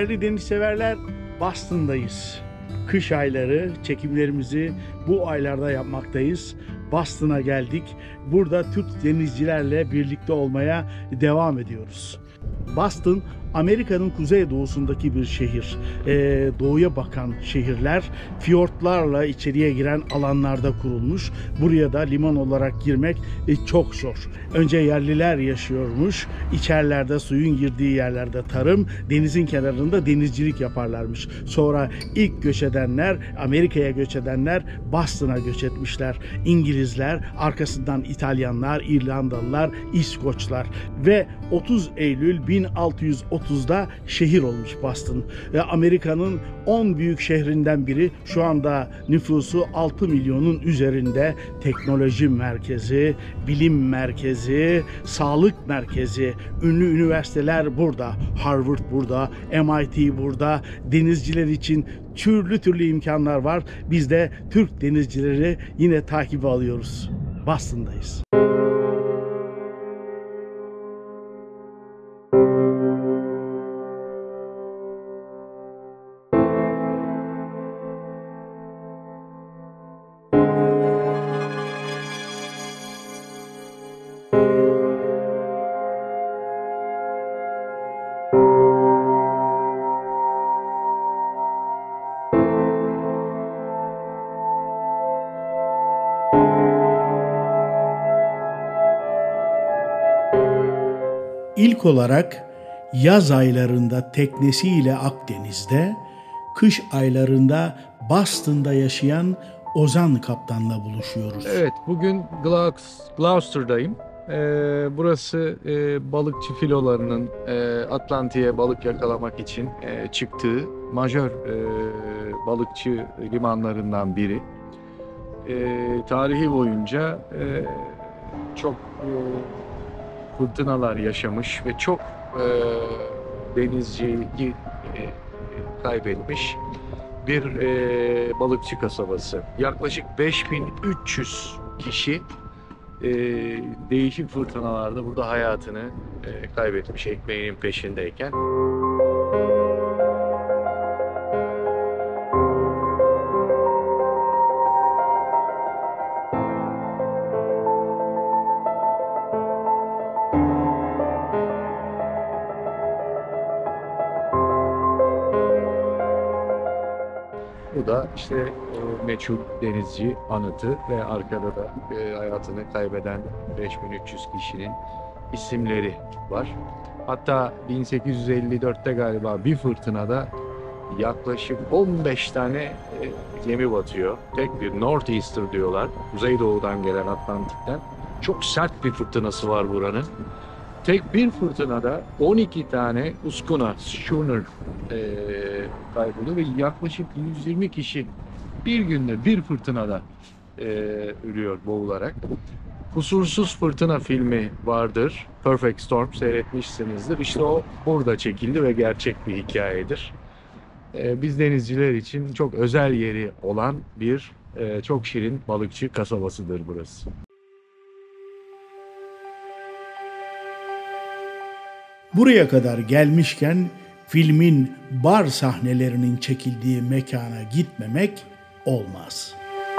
Değerli deniz severler, Boston'dayız. Kış ayları çekimlerimizi bu aylarda yapmaktayız. Boston'a geldik. Burada Türk denizcilerle birlikte olmaya devam ediyoruz. Boston, Amerika'nın kuzeydoğusundaki bir şehir. Doğuya bakan şehirler, fiyortlarla içeriye giren alanlarda kurulmuş. Buraya da liman olarak girmek çok zor. Önce yerliler yaşıyormuş. İçerilerde, suyun girdiği yerlerde tarım, denizin kenarında denizcilik yaparlarmış. Sonra ilk göç edenler, Amerika'ya göç edenler Boston'a göç etmişler. İngilizler, arkasından İtalyanlar, İrlandalılar, İskoçlar ve 30 Eylül 1630'da şehir olmuş Boston. Amerika'nın 10 büyük şehrinden biri. Şu anda nüfusu 6 milyonun üzerinde. Teknoloji merkezi, bilim merkezi, sağlık merkezi, ünlü üniversiteler burada. Harvard burada, MIT burada. Denizciler için türlü imkanlar var. Biz de Türk denizcileri yine takibe alıyoruz. Boston'dayız. İlk olarak yaz aylarında teknesiyle Akdeniz'de, kış aylarında Boston'da yaşayan Ozan Kaptan'la buluşuyoruz. Evet, bugün Gloucester'dayım. Burası balıkçı filolarının Atlantik'e balık yakalamak için çıktığı majör balıkçı limanlarından biri. Tarihi boyunca çok fırtınalar yaşamış ve çok denizciyi kaybetmiş bir balıkçı kasabası. Yaklaşık 5300 kişi değişik fırtınalarda burada hayatını kaybetmiş ekmeğinin peşindeyken. Bu da işte meçhul denizci anıtı ve arkada da hayatını kaybeden 5300 kişinin isimleri var. Hatta 1854'te galiba bir fırtınada yaklaşık 15 tane gemi batıyor. Tek bir Northeaster diyorlar. Kuzeydoğudan gelen Atlantik'ten. Çok sert bir fırtınası var buranın. Tek bir fırtınada 12 tane schooner kayboluyor ve yaklaşık 120 kişi bir günde bir fırtınada ölüyor boğularak. Kusursuz Fırtına filmi vardır. Perfect Storm seyretmişsinizdir. İşte o burada çekildi ve gerçek bir hikayedir. Biz denizciler için çok özel yeri olan bir çok şirin balıkçı kasabasıdır burası. Buraya kadar gelmişken filmin bar sahnelerinin çekildiği mekana gitmemek olmaz.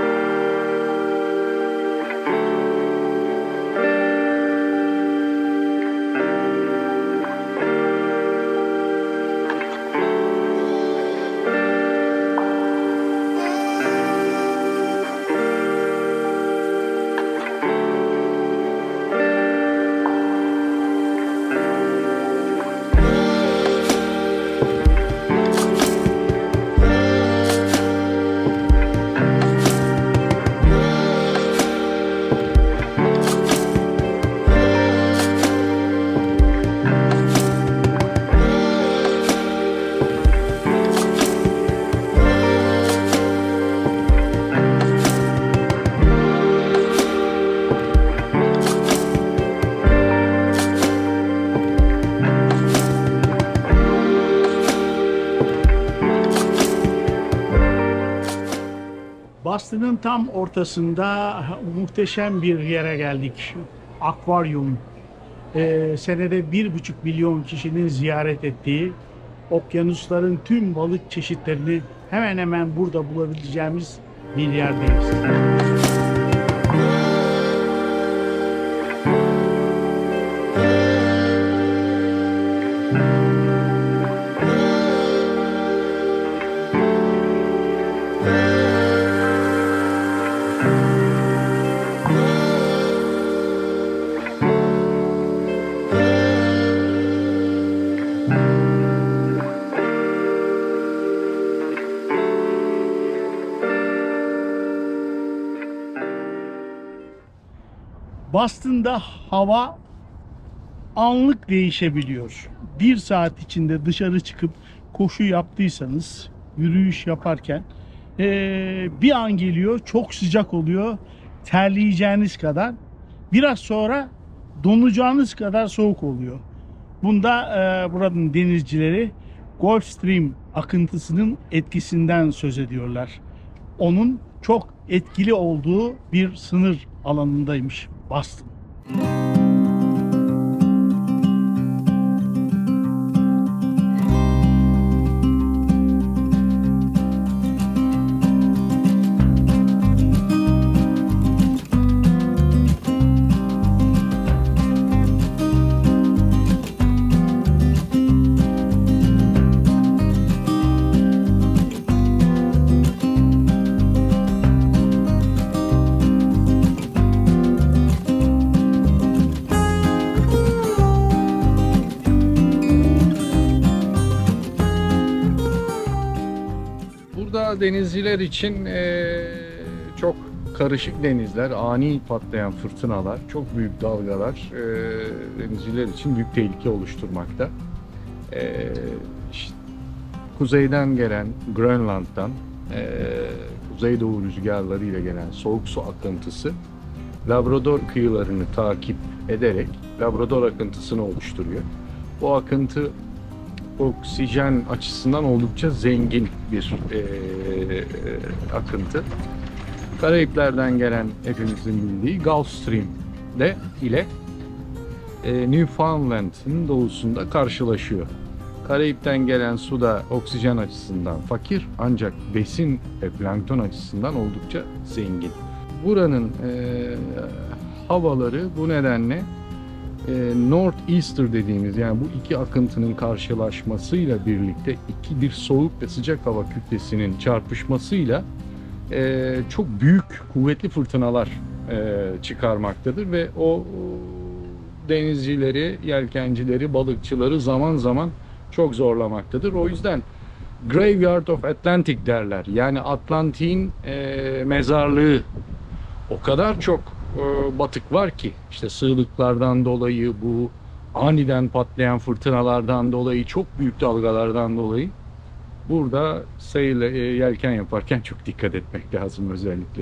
Boston'ın tam ortasında muhteşem bir yere geldik. Akvaryum. Senede 1,5 milyon kişinin ziyaret ettiği okyanusların tüm balık çeşitlerini hemen hemen burada bulabileceğimiz bir yerdeyiz. Boston'da hava anlık değişebiliyor. Bir saat içinde dışarı çıkıp koşu yaptıysanız, yürüyüş yaparken bir an geliyor, çok sıcak oluyor, terleyeceğiniz kadar. Biraz sonra donacağınız kadar soğuk oluyor. Bunda buranın denizcileri Gulf Stream akıntısının etkisinden söz ediyorlar. Onun çok etkili olduğu bir sınır alanındaymış Boston. Burada denizciler için çok karışık denizler, ani patlayan fırtınalar, çok büyük dalgalar denizciler için büyük tehlike oluşturmakta. İşte, kuzeyden gelen Grönland'dan kuzeydoğu rüzgarlarıyla gelen soğuk su akıntısı Labrador kıyılarını takip ederek Labrador akıntısını oluşturuyor. Bu akıntı oksijen açısından oldukça zengin bir akıntı. Karayipler'den gelen hepimizin bildiği Gulf Stream ile Newfoundland'ın doğusunda karşılaşıyor. Karayip'ten gelen su da oksijen açısından fakir ancak besin ve plankton açısından oldukça zengin. Buranın havaları bu nedenle Northeaster dediğimiz, yani bu iki akıntının karşılaşmasıyla birlikte bir soğuk ve sıcak hava kütlesinin çarpışmasıyla çok büyük kuvvetli fırtınalar çıkarmaktadır ve o denizcileri, yelkencileri, balıkçıları zaman zaman çok zorlamaktadır. O yüzden Graveyard of Atlantic derler. Yani Atlantik'in mezarlığı. O kadar çok batık var ki, işte sığlıklardan dolayı, bu aniden patlayan fırtınalardan dolayı, çok büyük dalgalardan dolayı burada yelken yaparken çok dikkat etmek lazım özellikle.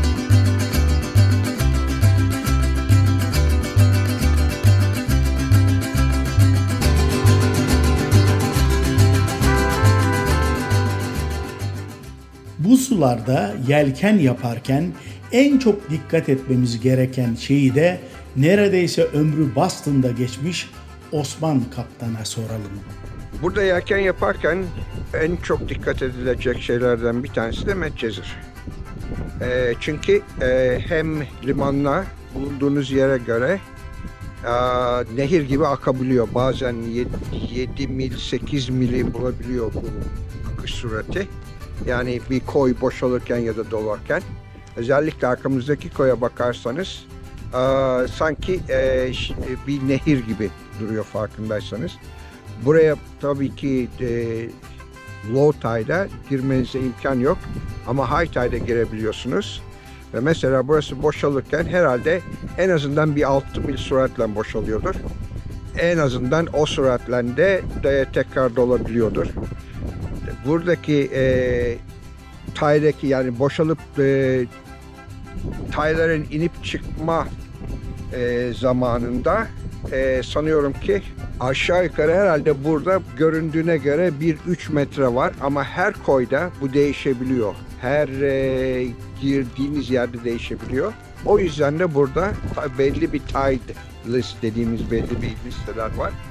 Bu sularda yelken yaparken en çok dikkat etmemiz gereken şeyi de neredeyse ömrü Boston'da geçmiş Osman Kaptan'a soralım. Burada yelken yaparken en çok dikkat edilecek şeylerden bir tanesi de Medcezir. Çünkü hem limanla bulunduğunuz yere göre nehir gibi akabiliyor. Bazen 7 mil, 8 mili bulabiliyor bu akış sürati. Yani bir koy boşalırken ya da dolarken. Özellikle arkamızdaki koya bakarsanız sanki bir nehir gibi duruyor farkındaysanız. Buraya tabii ki low tide'a girmenize imkan yok ama high tide'a girebiliyorsunuz. Ve mesela burası boşalırken herhalde en azından bir 6 mil süratle boşalıyordur. En azından o süratle de tekrar dolabiliyordur. Buradaki tide'deki, yani boşalıp tide'lerin inip çıkma zamanında sanıyorum ki aşağı yukarı herhalde burada göründüğüne göre 1-3 metre var ama her koyda bu değişebiliyor. Her girdiğiniz yerde değişebiliyor. O yüzden de burada belli bir tide list dediğimiz belli bir listeler var.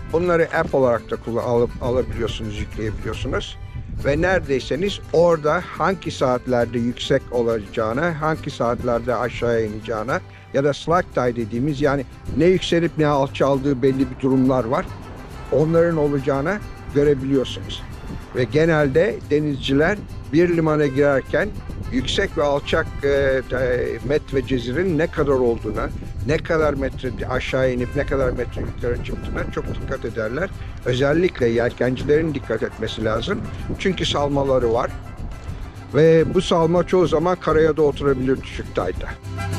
Bunları app olarak da alabiliyorsunuz, yükleyebiliyorsunuz. Ve neredeyseniz orada hangi saatlerde yüksek olacağına, hangi saatlerde aşağıya ineceğine ya da slack tide dediğimiz, yani ne yükselip ne alçaldığı belli bir durumlar var. Onların olacağına görebiliyorsunuz. Ve genelde denizciler bir limana girerken yüksek ve alçak met ve cezirin ne kadar olduğuna, ne kadar metre aşağı inip ne kadar metre yukarı çıktığına çok dikkat ederler. Özellikle yelkencilerin dikkat etmesi lazım. Çünkü salmaları var. Ve bu salma çoğu zaman karaya da oturabilir düşük tayda.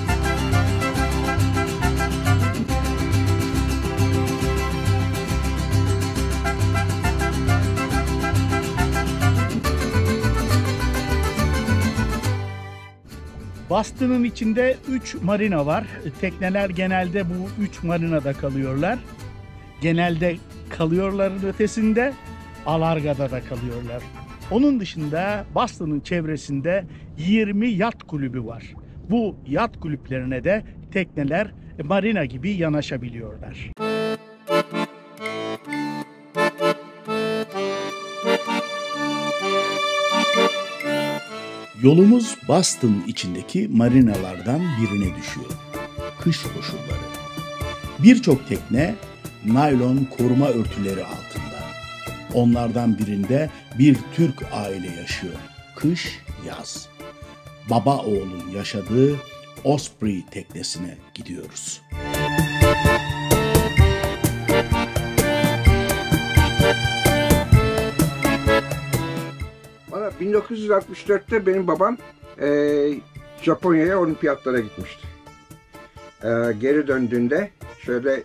Boston'ın içinde 3 marina var. Tekneler genelde bu 3 marinada kalıyorlar. Genelde kalıyorların ötesinde Alarga'da da kalıyorlar. Onun dışında Boston'ın çevresinde 20 yat kulübü var. Bu yat kulüplerine de tekneler marina gibi yanaşabiliyorlar. Yolumuz Boston içindeki marinalardan birine düşüyor. Kış koşulları. Birçok tekne naylon koruma örtüleri altında. Onlardan birinde bir Türk aile yaşıyor. Kış, yaz. Baba oğlun yaşadığı Osprey teknesine gidiyoruz. Valla 1964'te benim babam Japonya'ya olimpiyatlara gitmişti. Geri döndüğünde şöyle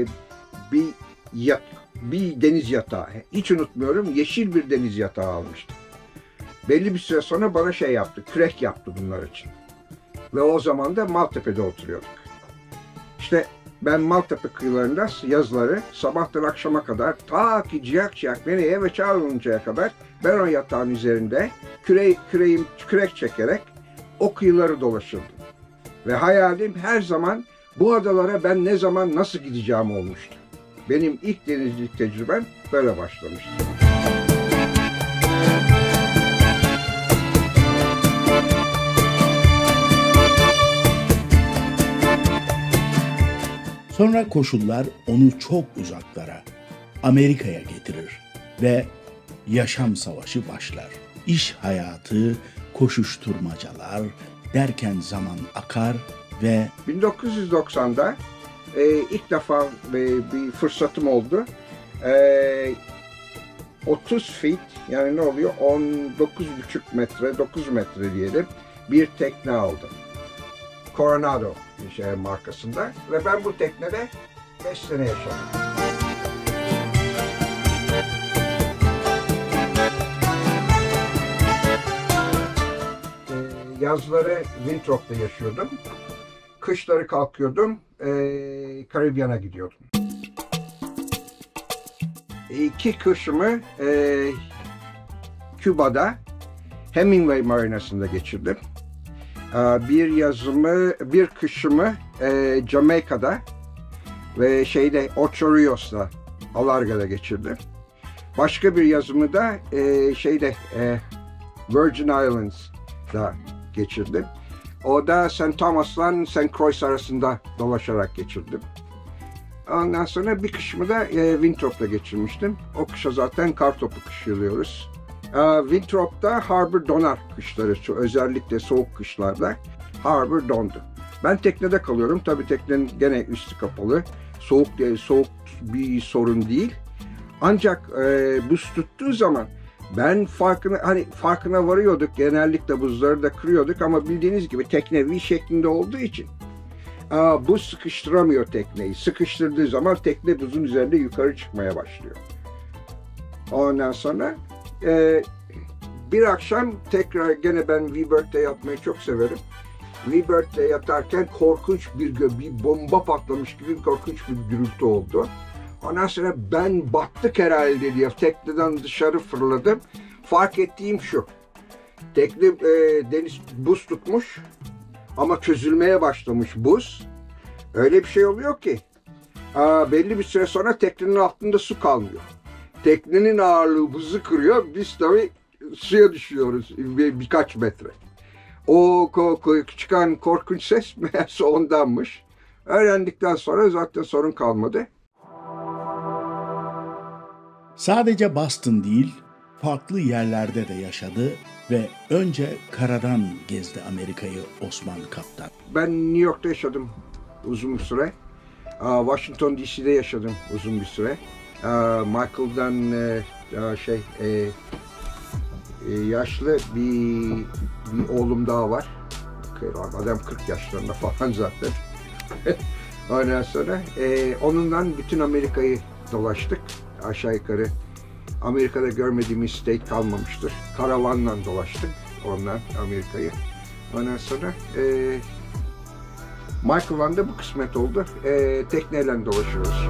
bir deniz yatağı, hiç unutmuyorum, yeşil bir deniz yatağı almıştı. Belli bir süre sonra bana şey yaptı, kürek yaptı bunlar için. Ve o zaman da Maltepe'de oturuyorduk. İşte ben Maltepe kıyılarında yazları sabahtan akşama kadar ta ki ciyak beni eve çağrılıncaya kadar ben o yatağın üzerinde kürek çekerek o kıyıları dolaşırdım. Ve hayalim her zaman bu adalara ben ne zaman nasıl gideceğim olmuştu. Benim ilk denizcilik tecrübem böyle başlamıştı. Sonra koşullar onu çok uzaklara, Amerika'ya getirir ve yaşam savaşı başlar. İş hayatı, koşuşturmacalar derken zaman akar ve 1990'da ilk defa bir fırsatım oldu. 30 feet, yani ne oluyor? 19,5 metre, 9 metre diyelim, bir tekne aldım. Coronado markasında ve ben bu teknede 5 sene yaşadım. Yazları Winthrop'ta yaşıyordum. Kışları kalkıyordum, Karibyan'a gidiyordum. 2 kışımı Küba'da Hemingway Marinası'nda geçirdim. Bir kışımı Jamaika'da ve Ocho Rios'ta, Alarga'da geçirdim. Başka bir yazımı da Virgin Islands'da geçirdim. O da St. Thomas'la St. Croix arasında dolaşarak geçirdim. Ondan sonra bir kışımı da Winthrop'ta geçirmiştim. O kışa zaten kartopu kışlıyoruz. Winthrop'ta harbor donar kışları, özellikle soğuk kışlarda harbor dondu. Ben teknede kalıyorum. Tabii teknenin gene üstü kapalı. Soğuk bir sorun değil. Ancak buz tuttuğu zaman ben farkına varıyorduk. Genellikle buzları da kırıyorduk ama bildiğiniz gibi tekne V şeklinde olduğu için buz sıkıştıramıyor tekneyi. Sıkıştırdığı zaman tekne buzun üzerinde yukarı çıkmaya başlıyor. Ondan sonra bir akşam tekrar gene ben V-Bird'de yatmayı çok severim. V-Bird'de yatarken korkunç bir bomba patlamış gibi korkunç bir gürültü oldu. Ondan sonra ben battık herhalde diye tekneden dışarı fırladım. Fark ettiğim şu: tekne deniz buz tutmuş ama çözülmeye başlamış buz. Öyle bir şey oluyor ki Belli bir süre sonra teknenin altında su kalmıyor. Teknenin ağırlığı buzu kırıyor. Biz tabii suya düşüyoruz birkaç metre. O çıkan korkunç ses meğerse ondanmış. Öğrendikten sonra zaten sorun kalmadı. Sadece Boston değil, farklı yerlerde de yaşadı ve önce karadan gezdi Amerika'yı Osman Kaptan. Ben New York'ta yaşadım uzun bir süre. Washington DC'de yaşadım uzun bir süre. Michael'dan yaşlı bir oğlum daha var. Adam 40 yaşlarında falan zaten. Ondan sonra onunla bütün Amerika'yı dolaştık. Aşağı yukarı Amerika'da görmediğimiz state kalmamıştır. Karavanla dolaştık ondan Amerika'yı. Ondan sonra Michael'la da bu kısmet oldu. Tekneyle dolaşıyoruz.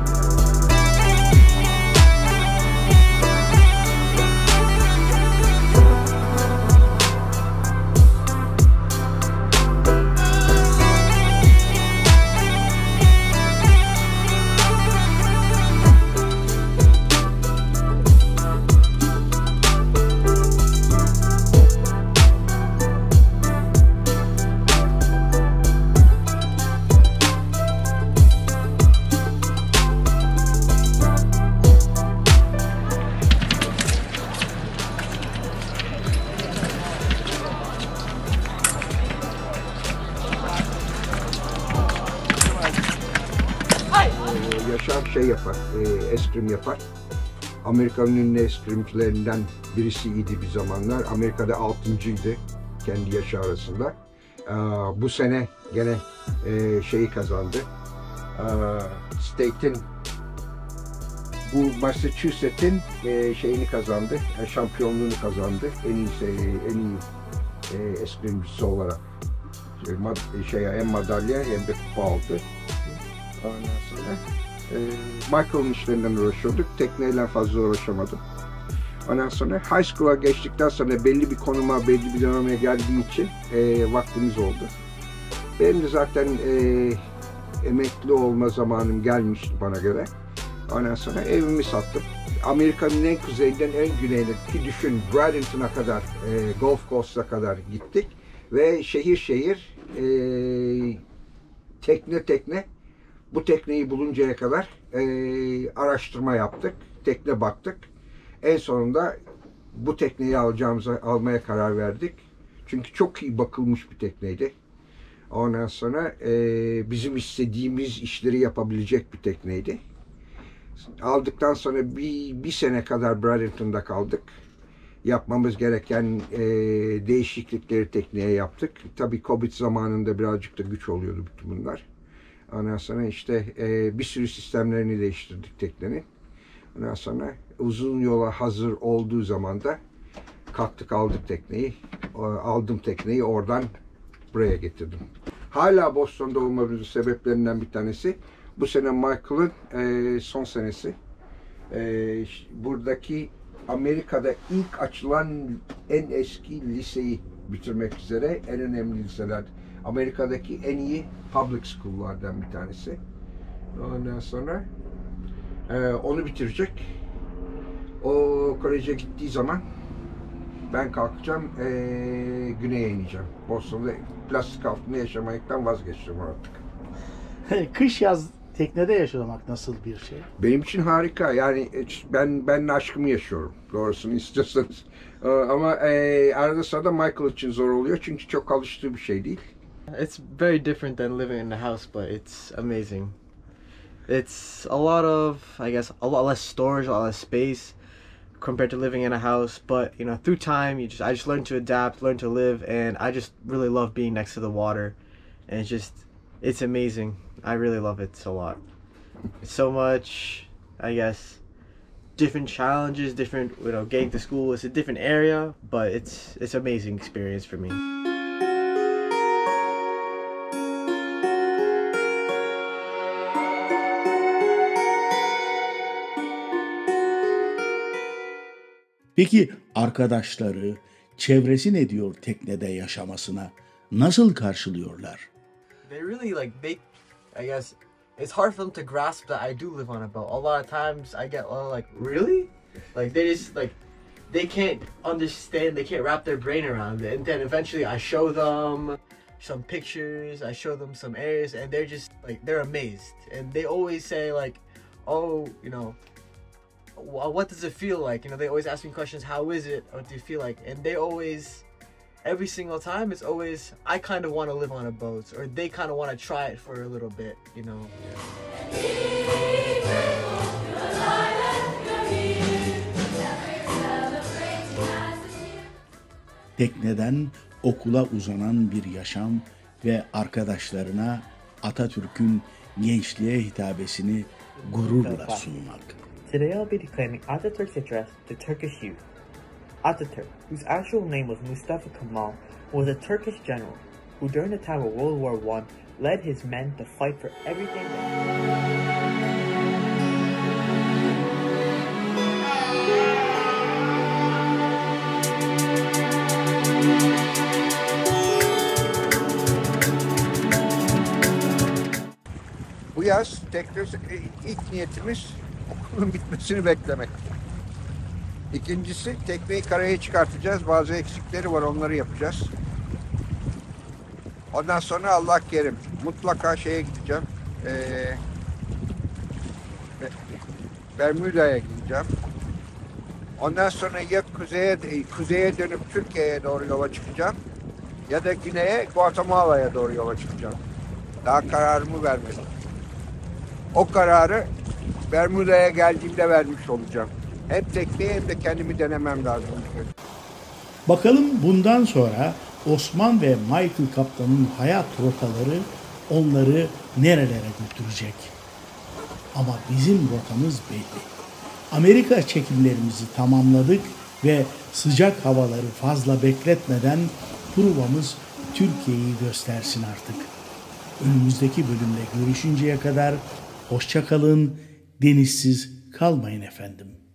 Yaşar şey yapar, eskrim yapar. Amerika'nın ünlü eskrimcilerinden birisiydi bir zamanlar. Amerika'da 6.'ydı kendi yaşı arasında. Bu sene gene şeyi kazandı. State'in, bu Massachusetts'in şeyini kazandı, şampiyonluğunu kazandı. En iyi eskrimcisi olarak. Hem madalya hem de kupa aldı. Ondan sonra Michael'ın işlerinden uğraşıyorduk. Tekneyle fazla uğraşamadım. Ondan sonra high school'a geçtikten sonra belli bir konuma, belli bir döneme geldiği için vaktimiz oldu. Benim de zaten emekli olma zamanım gelmişti bana göre. Ondan sonra evimi sattım. Amerika'nın en kuzeyinden en güneyine, ki düşün Bradenton'a kadar, Gulf Coast'a kadar gittik. Ve şehir şehir, tekne bu tekneyi buluncaya kadar araştırma yaptık, tekne baktık. En sonunda bu tekneyi almaya karar verdik. Çünkü çok iyi bakılmış bir tekneydi. Ondan sonra bizim istediğimiz işleri yapabilecek bir tekneydi. Aldıktan sonra bir sene kadar Bradenton'da kaldık. Yapmamız gereken değişiklikleri tekneye yaptık. Tabii Covid zamanında birazcık da güç oluyordu bütün bunlar. Ondan sonra işte bir sürü sistemlerini değiştirdik teknenin. Ondan sonra uzun yola hazır olduğu zaman da kalktık aldık tekneyi. Aldım tekneyi oradan buraya getirdim. Hala Boston'da olmamızın sebeplerinden bir tanesi. Bu sene Michael'ın son senesi. Buradaki Amerika'da ilk açılan en eski liseyi bitirmek üzere, en önemli liseler. Amerika'daki en iyi public school'lardan bir tanesi. Ondan sonra onu bitirecek. O koleje gittiği zaman ben kalkacağım, güneye ineceğim. Boston'da plastik altında yaşamaktan vazgeçeceğim artık. Kış yaz teknede yaşamak nasıl bir şey? Benim için harika. Yani ben aşkımı yaşıyorum. Doğrusunu istiyorsanız. Ama arada sırada Michael için zor oluyor çünkü çok alıştığı bir şey değil. It's very different than living in the house, but it's amazing. It's a lot of, I guess, a lot less storage, a lot less space compared to living in a house. But you know, through time, I just learned to adapt, learn to live, and I just really love being next to the water. And it's amazing. I really love it a lot. It's so much, I guess, different challenges, different, getting to school. It's a different area, but it's amazing experience for me. Peki arkadaşları, çevresi ne diyor teknede yaşamasına? Nasıl karşılıyorlar? They really I guess it's hard for them to grasp that I do live on a boat. A lot of times I get like, really? Like they just like, they can't understand, they can't wrap their brain around it. And then eventually I show them some pictures, I show them some areas, and they're just like, they're amazed. And they always say like, oh, you know, what does it feel like? You know, they always ask me questions, how is it? What do you feel like? And they always, every single time, it's always, I kind of want to live on a boat, or they kind of want to try it for a little bit, you know. Tekneden okula uzanan bir yaşam ve arkadaşlarına Atatürk'ün gençliğe hitabesini gururla sunmak. Today I'll be declaiming Atatürk's address to Turkish youth. Atatürk, whose actual name was Mustafa Kemal, was a Turkish general who during the time of World War I led his men to fight for everything Bu yaz tekrar ilk niyetimiz okulun bitmesini beklemek. İkincisi tekneyi karaya çıkartacağız. Bazı eksikleri var, onları yapacağız. Ondan sonra Allah kerim. Mutlaka şeye gideceğim. Bermuda'ya gideceğim. Ondan sonra ya kuzeye dönüp Türkiye'ye doğru yola çıkacağım. Ya da güneye Guatemala'ya doğru yola çıkacağım. Daha kararımı vermedim. O kararı Bermuda'ya geldiğimde vermiş olacağım. Hem tekneyi hem de kendimi denemem lazım. Bakalım bundan sonra Osman ve Michael Kaptan'ın hayat rotaları onları nerelere götürecek. Ama bizim rotamız belli. Amerika çekimlerimizi tamamladık ve sıcak havaları fazla bekletmeden provamız Türkiye'yi göstersin artık. Önümüzdeki bölümde görüşünceye kadar hoşça kalın, denizsiz kalmayın efendim.